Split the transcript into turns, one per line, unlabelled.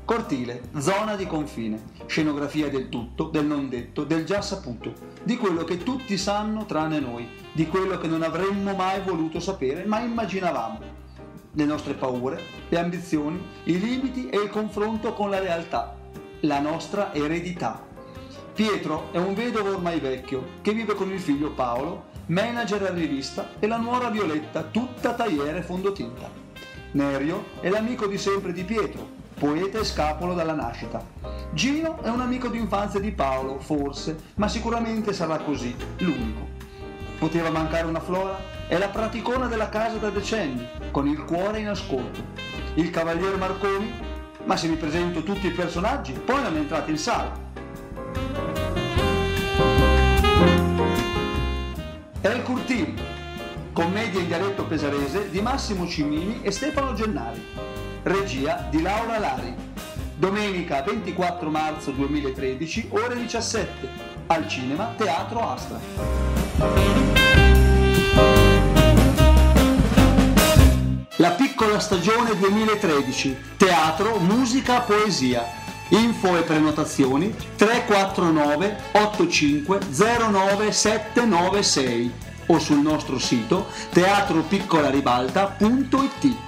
Cortile, zona di confine, scenografia del tutto, del non detto, del già saputo, di quello che tutti sanno tranne noi, di quello che non avremmo mai voluto sapere, ma immaginavamo. Le nostre paure, le ambizioni, i limiti e il confronto con la realtà, la nostra eredità. Pietro è un vedovo ormai vecchio che vive con il figlio Paolo, manager a rivista, e la nuora Violetta, tutta tagliere e fondotinta. Nerio è l'amico di sempre di Pietro, poeta e scapolo dalla nascita. Gino è un amico d'infanzia di Paolo, forse, ma sicuramente sarà così, l'unico. Poteva mancare una Flora? È la praticona della casa da decenni, con il cuore in ascolto. Il cavaliere Marconi? Ma se vi presento tutti i personaggi, poi non entrate in sala. El Curtile, commedia in dialetto pesarese di Massimo Cimini e Stefano Gennari, regia di Laura Lari. Domenica 24 marzo 2013, ore 17, al cinema Teatro Astra. La piccola stagione 2013, teatro, musica, poesia. Info e prenotazioni 349 85 09 796 o sul nostro sito teatropiccolaribalta.it.